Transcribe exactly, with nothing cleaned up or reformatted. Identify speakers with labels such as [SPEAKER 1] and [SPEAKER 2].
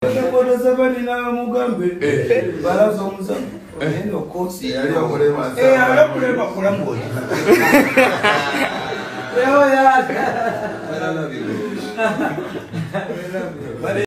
[SPEAKER 1] Bwana sabani na mugambe. Balazo musa. Eno kosi yali okulema. Eh, ala kulema kulambo. Leo ya.